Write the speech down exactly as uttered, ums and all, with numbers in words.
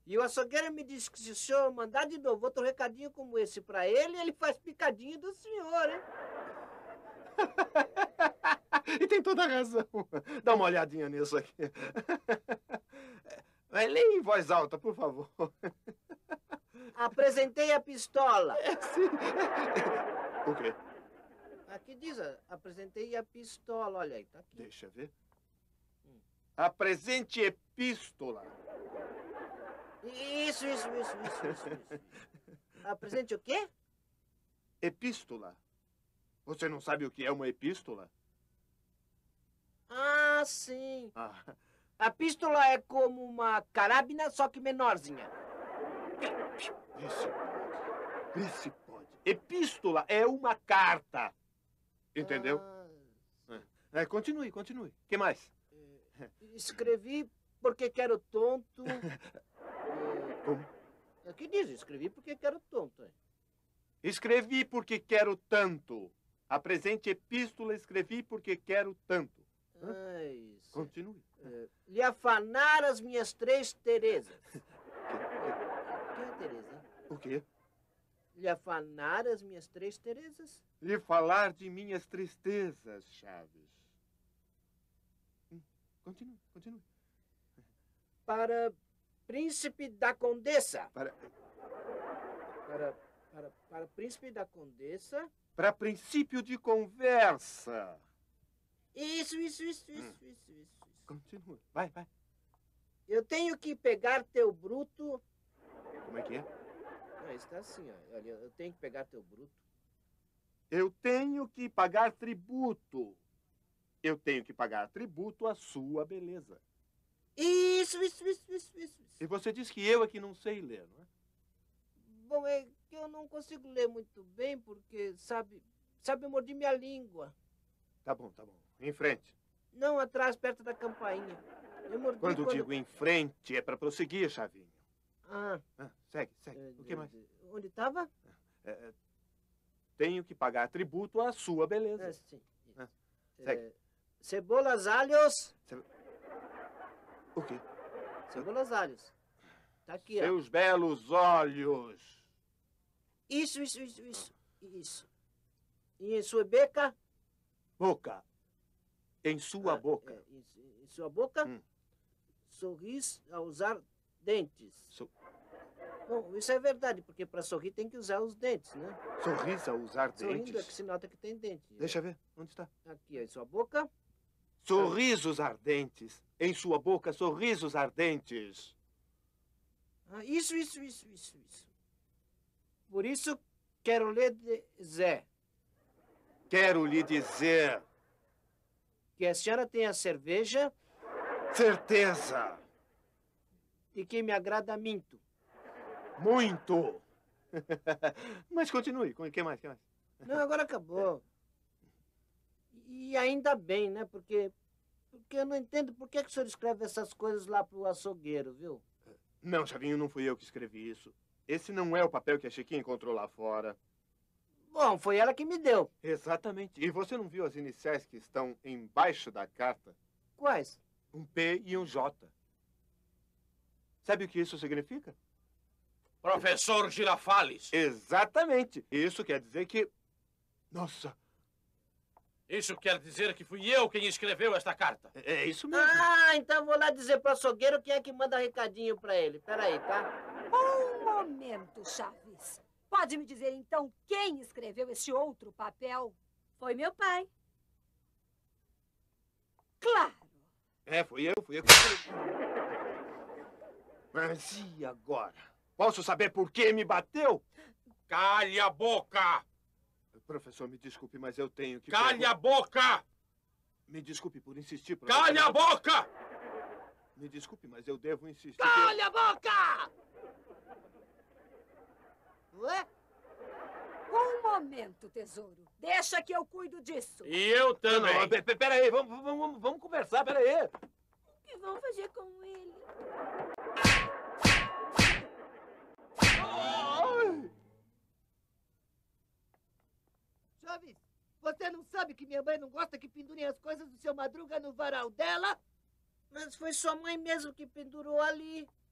E o açougueiro me disse que se o senhor mandar de novo outro recadinho como esse pra ele, ele faz picadinho do senhor, hein? E tem toda a razão. Dá uma olhadinha nisso aqui. Leia em voz alta, por favor. Apresentei a pistola. É, sim. O quê? Aqui diz, apresentei a pistola, olha aí, tá aqui. Deixa ver. Hum. Apresente epístola. Isso, isso, isso, isso, isso, isso. Apresente o quê? Epístola. Você não sabe o que é uma epístola? Ah, sim. Ah. A pístola é como uma carabina, só que menorzinha. Esse pode. Esse pode. Epístola é uma carta. Entendeu? Ah, é. É, continue, continue. O que mais? É, escrevi porque quero tonto. Como? Aqui diz, escrevi porque quero tonto. Escrevi porque quero tanto. Apresente epístola, escrevi porque quero tanto. Ah, isso. Continue. É, lhe afanar as minhas três Terezas. Quem é Tereza, hein? O quê? Lhe afanar as minhas três Terezas? Lhe falar de minhas tristezas, Chaves. Hum, continue, continue. Para príncipe da Condessa. Para... Para, para, para príncipe da Condessa. Para princípio de conversa. Isso, isso, isso, isso, hum. isso, isso, isso. Continua. Vai, vai. Eu tenho que pegar teu bruto. Como é que é? Ah, está assim, ó. Olha, eu tenho que pegar teu bruto. Eu tenho que pagar tributo. Eu tenho que pagar tributo à sua beleza. Isso, isso, isso, isso, isso. E você diz que eu é que não sei ler, não é? Bom, é que eu não consigo ler muito bem porque, sabe, sabe, eu mordi minha língua. Tá bom, tá bom. Em frente. Não, atrás, perto da campainha. Eu mordi Quando, quando... digo em frente, é para prosseguir, Chavinho. Ah. ah. Segue, segue. É, o que mais? Onde estava? É, é, tenho que pagar tributo à sua beleza. É, sim. Ah. Segue. É, cebolas, alhos. Ce... O quê? Cebolas, alhos. Tá aqui, Seus ó. Seus belos olhos. Isso, isso, isso, isso. Isso. E em sua beca? Boca. Em sua ah, boca. É, em, em sua boca? Hum. Sorris a usar dentes. So... Bom, isso é verdade, porque para sorrir tem que usar os dentes, né? Sorriso a usar Sorrindo dentes? é que se nota que tem dente. Deixa ver. Onde está? Aqui, ó, em sua boca. Sorrisos ardentes. Em sua boca, sorrisos ardentes. Ah, isso, isso, isso, isso, isso. Por isso, quero lhe dizer. Quero lhe dizer. Que a senhora tem a cerveja. Certeza. E que me agrada muito. Muito. Mas continue. O que mais? Que mais? Não, agora acabou. E ainda bem, né? Porque, porque eu não entendo por que, que o senhor escreve essas coisas lá pro açougueiro, viu? Não, Chavinho, não fui eu que escrevi isso. Esse não é o papel que a Chiquinha encontrou lá fora. Bom, foi ela que me deu. Exatamente. E você não viu as iniciais que estão embaixo da carta? Quais? Um P e um J. Sabe o que isso significa? Professor Girafales. Exatamente. Isso quer dizer que... Nossa. Isso quer dizer que fui eu quem escreveu esta carta. É, é isso mesmo. Ah, então vou lá dizer pro açougueiro quem é que manda recadinho pra ele. Peraí, tá? Um momento, Chaves. Pode me dizer, então, quem escreveu esse outro papel? Foi meu pai. Claro. É, fui eu, fui eu. Mas e agora? Posso saber por que me bateu? Calhe a boca! Professor, me desculpe, mas eu tenho que... Calhe a boca! Me desculpe por insistir, professor. Calhe a boca! Me desculpe, mas eu devo insistir. Calhe a boca! Ué? Um momento, tesouro. Deixa que eu cuido disso. E eu também. Não, não, pera aí, vamos, vamos, vamos conversar, pera aí. O que vão fazer com ele? Ai. Chaves, você não sabe que minha mãe não gosta que pendurem as coisas do seu Madruga no varal dela? Mas foi sua mãe mesmo que pendurou ali.